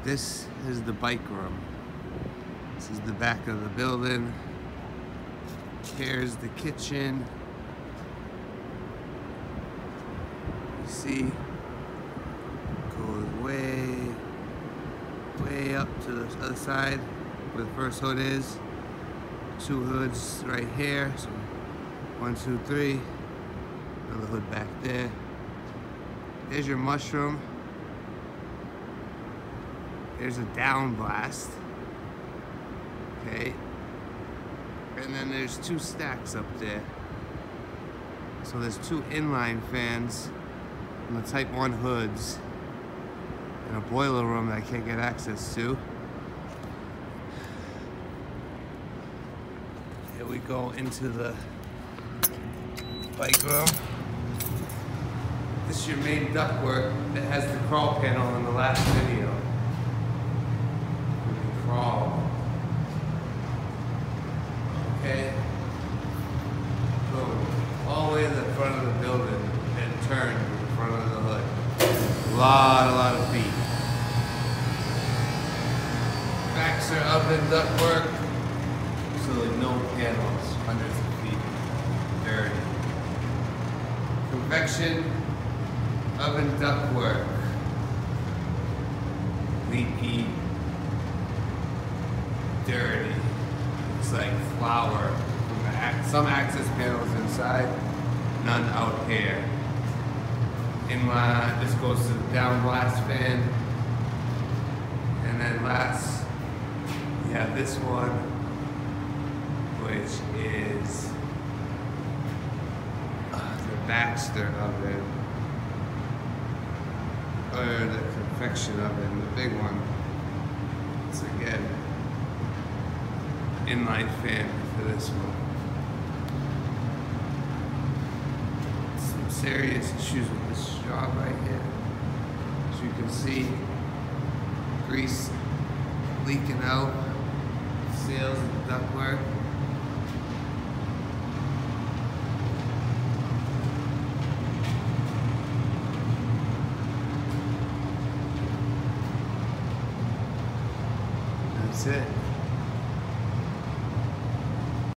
This is the bike room. This is the back of the building. Here's the kitchen. You see, goes way up to the other side where the first hood is. Two hoods right here. So 1, 2, 3. Another hood back there. There's your mushroom. There's a down blast. Okay. And then there's 2 stacks up there. So there's 2 inline fans and the Type 1 hoods and a boiler room that I can't get access to. Here we go into the bike room. This is your main ductwork that has the crawl panel in the last video. You can crawl. Okay. Boom. All the way to the front of the building and turn to the front of the hood. A lot of feet. Backs are oven ductwork. Absolutely no panels, hundreds of feet. Dirty. Convection oven ductwork. Leaky. Dirty. Looks like flour. Some access panels inside, none out here. Inline, this goes to the down blast fan. And then last, we have this one, which is the Baxter oven, or the convection oven, the big one. So again, inline fan for this one. Some serious issues with this job right here. As you can see, grease leaking out, seals and ductwork. That's it.